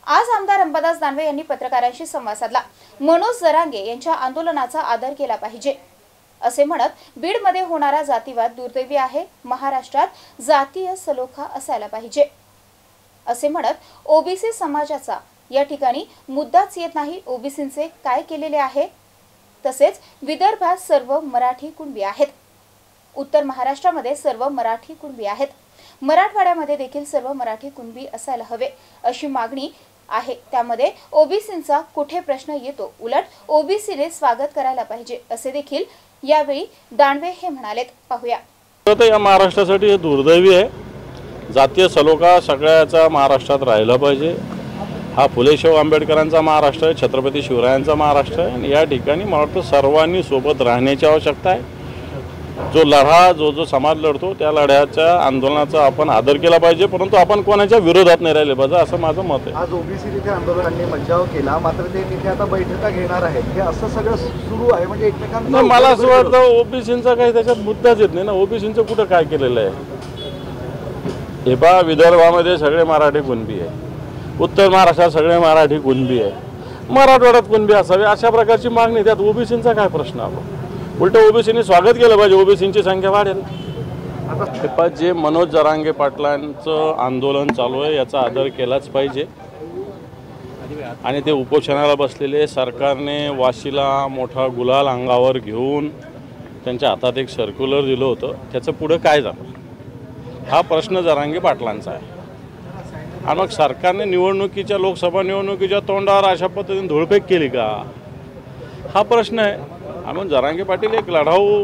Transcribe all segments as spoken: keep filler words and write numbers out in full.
आज आमदार अंबादास दानवे यांनी पत्रकारांशी संवाद साधला। मनोज जरांगे यांच्या आंदोलनाचा आदर केला पाहिजे असे म्हणत बीडमध्ये होणारा जातीवाद दुर्दैवी आहे, महाराष्ट्रात जातीय सलोखा असायला पाहिजे असे म्हणत ओबीसी समाजाचा या ठिकाणी मुद्दाच येत नाही, ओबीसींचे काय केलेले आहे। तसेच विदर्भात सर्व मराठी कुणबी आहेत, उत्तर महाराष्ट्रामध्ये सर्व मराठी कुणबी आहेत, मराठवाड्यामध्ये देखील सर्व मराठी कुणबी असायला हवे अशी मागणी आहे। त्यामध्ये ओबीसींचा कुठे प्रश्न येतो, उलट ओबीसीने स्वागत करायला पाहिजे असे देखील यावेळी दानवे हे म्हणालेत। पाहूया। या महाराष्ट्रासाठी हे दुर्दैवी आहे, जातीय सलोखा सगळ्याचा महाराष्ट्रात राहिला पाहिजे। हा फुले शाहू आंबेडकरांचा महाराष्ट्र आहे, छत्रपती शिवरायांचा महाराष्ट्र आहे आणि या ठिकाणी मला वाटतं सर्वांनी सोबत राहण्याची आवश्यकता आहे। जो लढा जो जो समाज लढतो त्या लढ्याच्या आंदोलनाचा आपण आदर केला पाहिजे, परंतु आपण कोणाच्या विरोधात नाही राहिले पाहिजे असं माझं मत आहे। आज ओबीसी तिथे आंदोलनांनी मज्जाव केला, मात्र ते तिथे आता बैठका घेणार आहेत, हे असं सगळं सुरू आहे म्हणजे एकमेकांना मला असं वाटतं ओबीसींचा काही त्याच्यात मुद्दाच येत नाही ना। ओबीसींचं कुठं काय केलेलं आहे? हे पहा, विदर्भामध्ये सगळे मराठी कुणबी आहे, उत्तर महाराष्ट्रात सगळे मराठी कुणबी आहे, मराठवाड्यात कुणबी असावे अशा प्रकारची मागणी, त्यात ओबीसींचा काय प्रश्न आहे? उलट ओबीसीने स्वागत केलं पाहिजे, ओबीसींची संख्या वाढेल। आता जे मनोज जरांगे पाटलांचं आंदोलन चालू आहे याचा आदर केलाच पाहिजे आणि ते उपोषणाला बसलेले सरकारने वाशीला मोठा गुलाल अंगावर घेऊन त्यांच्या हातात एक सर्क्युलर दिलं होतं, त्याचं पुढे काय झालं हा प्रश्न जरांगे पाटलांचा आहे। आणि मग सरकारने निवडणुकीच्या लोकसभा निवडणुकीच्या तोंडावर अशा पद्धतीने धुळफेक केली का हा प्रश्न आहे। आणि जरांगे पाटील एक लढाऊ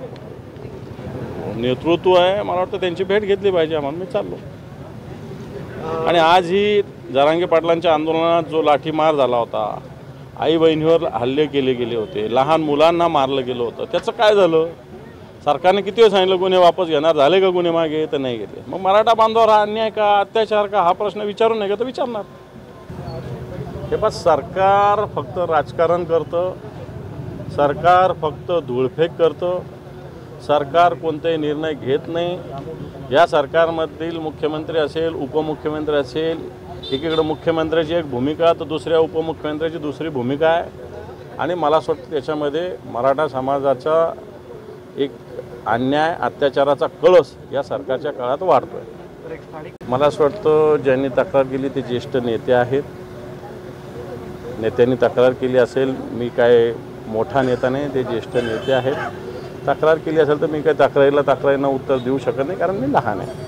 नेतृत्व आहे, मला वाटतं त्यांची भेट घेतली पाहिजे म्हणून मी चाललो। आणि आज ही जरांगे पाटलांच्या आंदोलनात जो लाठीमार झाला होता, आई बहिणीवर हल्ले केले गेले होते, लहान मुलांना मारलं गेलं होतं, त्याचं काय झालं? सरकारने किती वेळ सांगितलं गुन्हे वापस घेणार, झाले का गुन्हे मागे? तर नाही घेतले। मग मराठा बांधवावर हा अन्याय का, अत्याचार का हा प्रश्न विचारून नाही का तर विचारणार। हे पण सरकार फक्त राजकारण करतं, सरकार फक्त धूळफेक करतं, सरकार कोणतेही निर्णय घेत नाही। या सरकारमधील मुख्यमंत्री असेल, उपमुख्यमंत्री असेल, एकीकडे मुख्यमंत्र्याची एक भूमिका तर दुसऱ्या उपमुख्यमंत्र्याची दुसरी भूमिका आहे आणि मला असं वाटतं त्याच्यामध्ये मराठा समाजाचा एक अन्याय अत्याचाराचा कळस या सरकारच्या काळात वाढतोय। मला असं वाटतं ज्यांनी तक्रार केली ते ज्येष्ठ नेते आहेत, नेत्यांनी तक्रार केली असेल, मी काय मोठा नेता नाही, ते ज्येष्ठ नेते आहेत, तक्रार केली असेल तर मी काय तक्रारीला तक्रारीनं उत्तर देऊ शकत नाही कारण मी लहान आहे।